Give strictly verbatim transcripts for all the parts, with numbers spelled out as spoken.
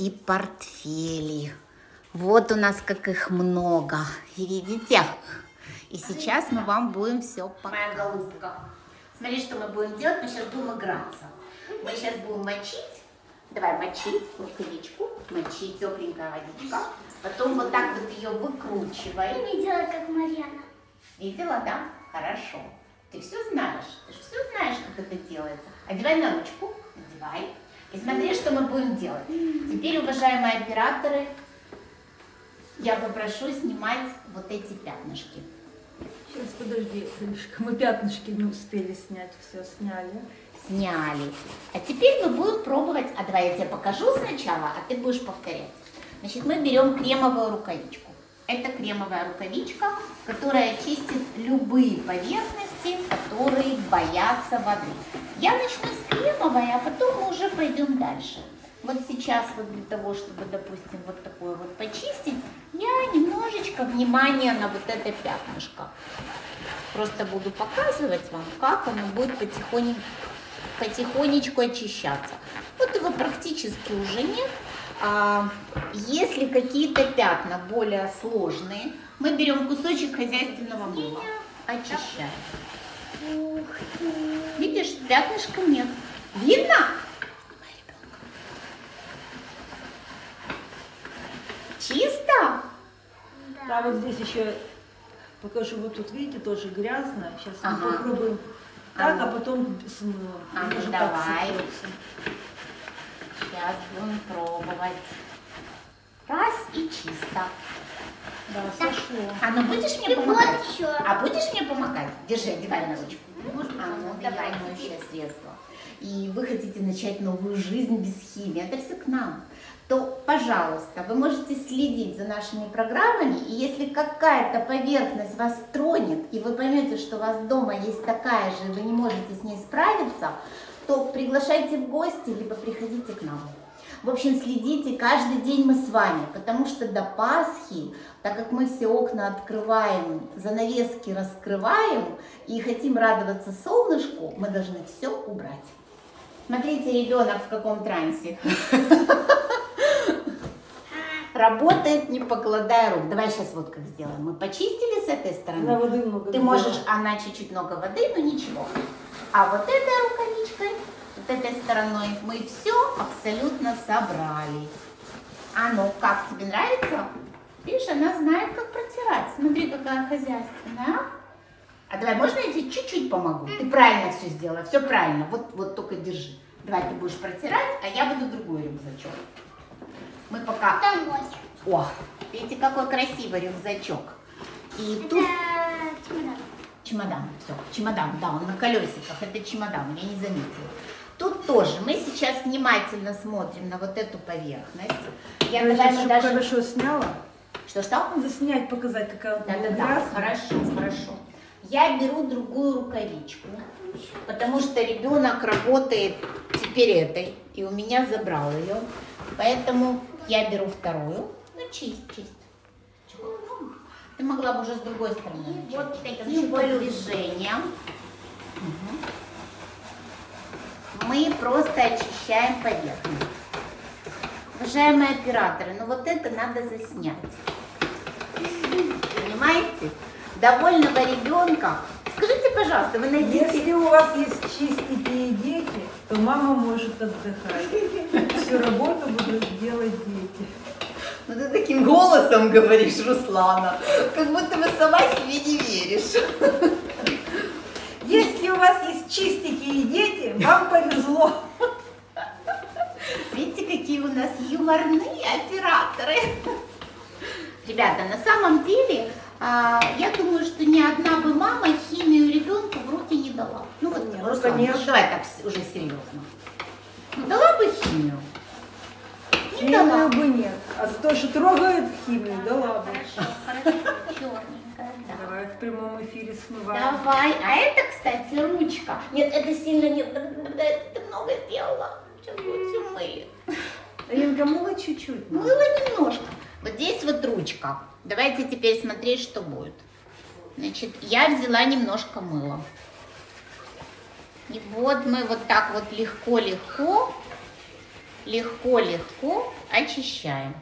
и портфели. Вот у нас как их много. Видите? И сейчас мы вам будем все показывать. Моя голубка. Смотри, что мы будем делать. Мы сейчас будем играться. Мы сейчас будем мочить. Давай мочить рукавичку. Мочить, тепленькая водичка. Потом вот так вот ее выкручиваем. И делать как Марьяна. Видела, да? Хорошо. Ты все знаешь. Ты же все знаешь, как это делается. Одевай на ручку. Одевай. И смотри, что мы будем делать. Теперь, уважаемые операторы, я попрошу снимать вот эти пятнышки. Сейчас, подожди, Сынишка, мы пятнышки не успели снять, все сняли. Сняли. А теперь мы будем пробовать. А давай я тебе покажу сначала, а ты будешь повторять. Значит, мы берем кремовую рукавичку. Это кремовая рукавичка, которая чистит любые поверхности, которые боятся воды. Я начну с кремовой, а потом мы уже пойдем дальше. Вот сейчас вот для того, чтобы, допустим, вот такое вот почистить, я немножечко внимания на вот это пятнышко. Просто буду показывать вам, как оно будет потихонечку, потихонечку очищаться. Вот его практически уже нет. А если какие-то пятна более сложные, мы берем кусочек хозяйственного мыла, очищаем. Видишь, пятнышка нет. Видно? Чисто? Да, вот здесь еще покажу, вот тут, видите, тоже грязно. Сейчас Ага. мы попробуем так, А а потом с мылом. А ну Уже давай. так сыпется. Сейчас будем пробовать. Раз и чисто. Да, сошло. А ну будешь мне И вот помогать? еще. А будешь мне помогать? Держи, одевай на ручку. А ну давай моющее средство. И вы хотите начать новую жизнь без химии, это все к нам. То, пожалуйста, вы можете следить за нашими программами, и если какая-то поверхность вас тронет, и вы поймете, что у вас дома есть такая же, и вы не можете с ней справиться, то приглашайте в гости, либо приходите к нам. В общем, следите, каждый день мы с вами, потому что до Пасхи, так как мы все окна открываем, занавески раскрываем и хотим радоваться солнышку, мы должны все убрать. Смотрите, ребенок в каком трансе. Работает, не покладая рук. Давай сейчас вот как сделаем. Мы почистили с этой стороны. На воды много. Ты можешь, она чуть-чуть много воды, но ничего. А вот этой рукавичкой, вот этой стороной мы все абсолютно собрали. А ну, как тебе нравится? Видишь, она знает, как протирать. Смотри, какая хозяйственная. А давай, можно я тебе чуть-чуть помогу? Ты правильно все сделала, все правильно. Вот, вот только держи. Давай ты будешь протирать, а я буду другой рюкзачок. Мы пока... Там вот. О, видите, какой красивый рюкзачок. И Это тут... чемодан. Чемодан, все, чемодан, да, он на колесиках, это чемодан, я не заметила. Тут тоже мы сейчас внимательно смотрим на вот эту поверхность. Я, Я давай, сейчас, мы чтобы даже... хорошо сняла. Что-что? Надо снять, показать, какая она Да-да-да, грязная. хорошо, хорошо. Я беру другую рукавичку, потому что ребенок работает теперь этой, и у меня забрал ее. Поэтому я беру вторую. Ну, чисть, чисть. Ты могла бы уже с другой стороны начать. Вот таким вот движением мы просто очищаем поверхность. Уважаемые операторы, ну вот это надо заснять. Понимаете? Довольного ребенка. Скажите, пожалуйста, вы найдете... Если у вас есть чистенькие дети, то мама может отдыхать. Всю работу будут делать дети. Ну ты таким голосом говоришь, Руслана, как будто бы сама себе не веришь. Если у вас есть чистенькие дети, вам повезло. Видите, какие у нас юморные операторы. Ребята, на самом деле, я думаю, что ни одна бы мама химию ребенку в руки не дала. Ну вот, Нет, Руслан, конечно. ну, давай так уже серьезно. Ну, дала бы химию? Не Химию дала. бы нет. А за то, что трогает химию, дала бы. Хорошо, хорошо, черненькая, да. Давай в прямом эфире смываем. Давай. А это, кстати, ручка. Нет, это сильно нет. Это ты много сделала. Сейчас будет все мыть. Инга, мыла чуть-чуть. надо. Мыло немножко. Вот здесь вот ручка. Давайте теперь смотреть, что будет. Значит, я взяла немножко мыла. И вот мы вот так вот легко-легко, легко-легко очищаем.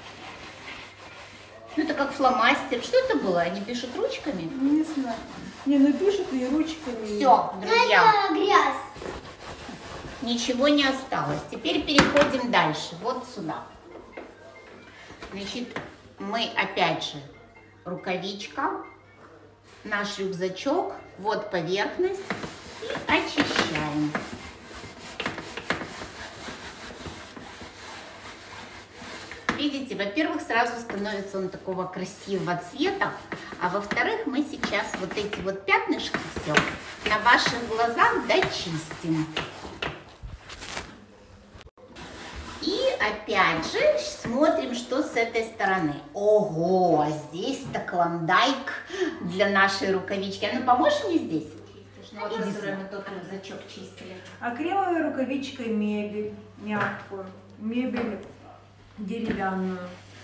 Ну, это как фломастер. Что это было? Они пишут ручками? Не знаю. Не, ну пишут и ручками. Все, друзья, Это грязь. ничего не осталось. Теперь переходим дальше. Вот сюда. Значит, мы опять же рукавичка, наш рюкзачок, вот поверхность и очищаем. Видите, во-первых, сразу становится он такого красивого цвета, а во-вторых, мы сейчас вот эти вот пятнышки все на ваших глазах дочистим. И опять же смотрим, что с этой стороны. Ого, здесь-то клондайк для нашей рукавички. А ну поможешь мне здесь? Вот, которую мы тот рюкзачок чистили. А кремовой рукавичкой мебель мягкую, мебель деревянную.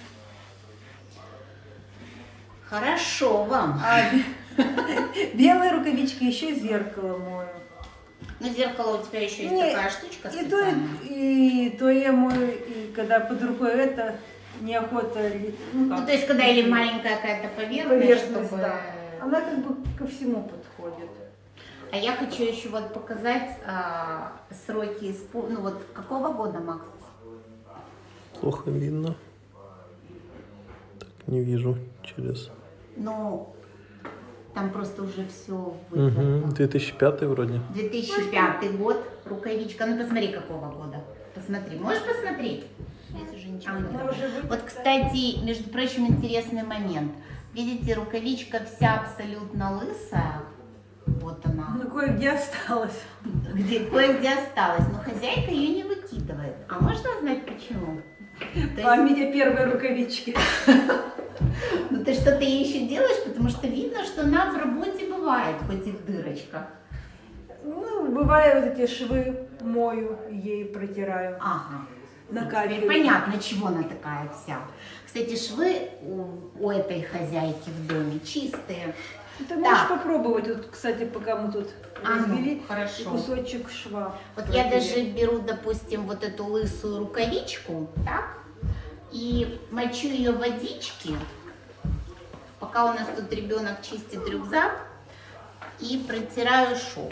Хорошо вам. А белые рукавички еще зеркало мою. Ну, зеркало у тебя еще есть Не, такая штучка И то, специальная. и, и то я мою, и когда под рукой это, неохота. Ну, как, Ну, то есть, когда или маленькая какая-то поверхность, поверхность, чтобы... да. Она как бы ко всему подходит. А я хочу еще вот показать а, сроки, испо- ну вот какого года, Макс? Плохо видно. Так, не вижу через... Ну, там просто уже все Угу. вытерто. две тысячи пятый вроде. две тысячи пятый год, рукавичка. Ну, посмотри, какого года. Посмотри. Можешь посмотреть? Здесь уже ничего А, не она видно. уже вытерта. Вот, кстати, между прочим, интересный момент. Видите, рукавичка вся абсолютно лысая. Вот она. Ну, кое-где осталось. Где, кое-где осталось. Но хозяйка ее не выкидывает. А можно узнать, почему? То есть, Память о первой рукавичке. ну, ты что-то ей еще делаешь, потому что видно, что она в работе бывает, хоть и в дырочках. Ну, бывает вот эти швы мою, ей протираю. Ага. На Ну, кафеле. теперь понятно, чего она такая вся. Кстати, швы у, у этой хозяйки в доме чистые. Ты можешь Так. попробовать, вот, кстати, пока мы тут А, ну, разбили, и хорошо. кусочек шва. Вот я протереть. даже беру, допустим, вот эту лысую рукавичку, так, и мочу ее в водичке, пока у нас тут ребенок чистит рюкзак, и протираю шов.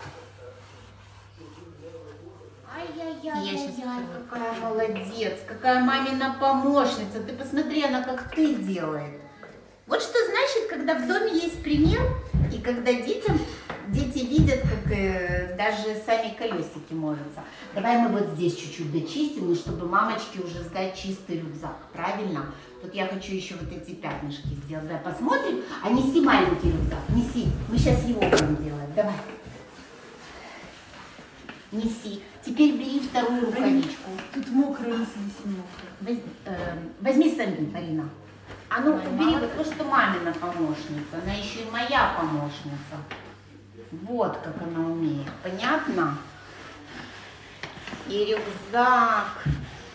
Я сейчас, какая молодец, какая мамина помощница. Ты посмотри, она как ты делает. Вот что значит, когда в доме есть пример, и когда детям, дети видят, как э, даже сами колесики морются. Давай мы вот здесь чуть-чуть дочистим, и чтобы мамочке уже сдать чистый рюкзак, правильно? Тут я хочу еще вот эти пятнышки сделать. Давай посмотрим. А неси маленький рюкзак, неси. Мы сейчас его будем делать. Давай. Неси. Теперь бери вторую рукавичку. Тут мокро, если здесь не мокро. Возьми, э, возьми сами, Арина. А ну, убери вот то, что мамина помощница. Она еще и моя помощница. Вот как она умеет. Понятно? И рюкзак.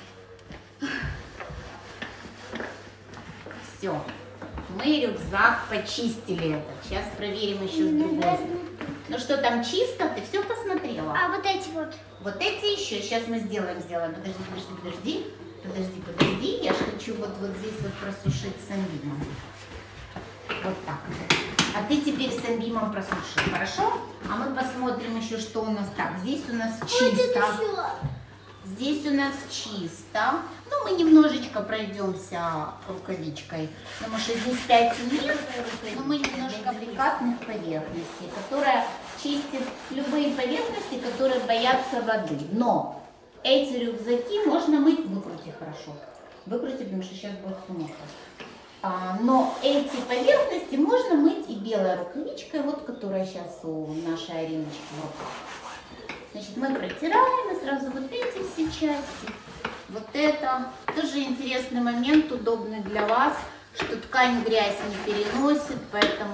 Все. Мы рюкзак почистили это. Сейчас проверим еще с другой стороны. Ну что, там чисто? Ты все посмотрела? А вот эти вот. Вот эти еще. Сейчас мы сделаем, сделаем. Подожди, подожди, подожди. Подожди, подожди. Я же хочу вот, вот здесь вот просушить санбимом. Вот так. А ты теперь санбимом просуши, хорошо? А мы посмотрим еще, что у нас. Так, здесь у нас чисто. Здесь у нас чисто. Ну, мы немножечко пройдемся рукавичкой, потому что здесь пять нет, но мы немножко деликатных поверхностей, которая чистит любые поверхности, которые боятся воды. Но эти рюкзаки можно мыть, выкрути хорошо, выкрути, потому что сейчас будет все мокро. А, но эти поверхности можно мыть и белой рукавичкой, вот которая сейчас у нашей Ариночки в руках. Значит, мы протираем и сразу вот эти все части. Вот это тоже интересный момент, удобный для вас, что ткань грязь не переносит, поэтому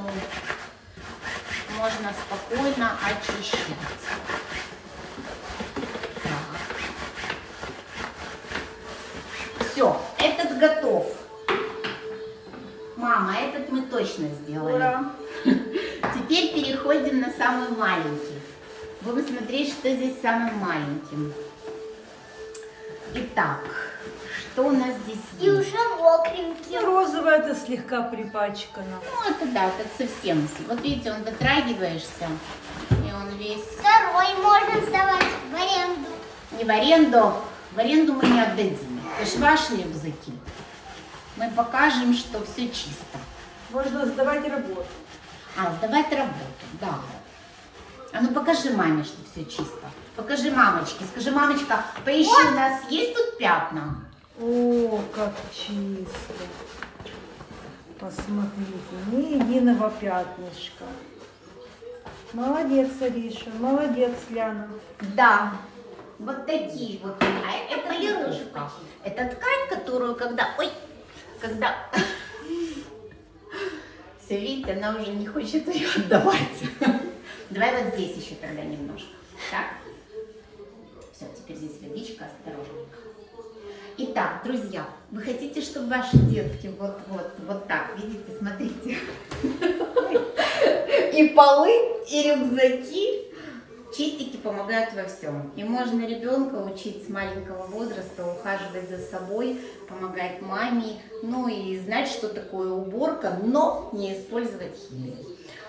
можно спокойно очищать. Все, этот готов. Мама, этот мы точно сделали. Ура! Теперь переходим на самый маленький. Будем смотреть, что здесь самым маленьким. Итак, Что у нас здесь И есть? уже мокренький. Ну, розовое это слегка припачкано. Ну, это да, это совсем. Вот видите, он дотрагиваешься, и он весь... Второй можно сдавать в аренду. Не в аренду, в аренду мы не отдадим. Это ж ваши рюкзаки. Мы покажем, что все чисто. Можно сдавать работу. А, сдавать работу, да. А ну покажи маме, что все чисто. Покажи мамочке. Скажи, мамочка, поищи, у нас есть тут пятна? О, как чисто. Посмотрите, ни единого пятнышка. Молодец, Ариша, молодец, Ляна. Да. Вот такие вот. А это полировка. Это ткань, которую когда... Ой, когда... Все, видите, она уже не хочет ее отдавать. Давай вот здесь еще тогда немножко. Так? Все, теперь здесь водичка, осторожненько. Итак, друзья, вы хотите, чтобы ваши детки вот, вот, вот так, видите, смотрите, и полы, и рюкзаки, чистики помогают во всем. И можно ребенка учить с маленького возраста ухаживать за собой, помогать маме, ну и знать, что такое уборка, но не использовать химию.